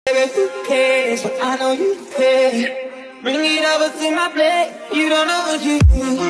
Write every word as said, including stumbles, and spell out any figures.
Baby, who cares? But I know you care. Bring it over to my plate. You don't know what you do.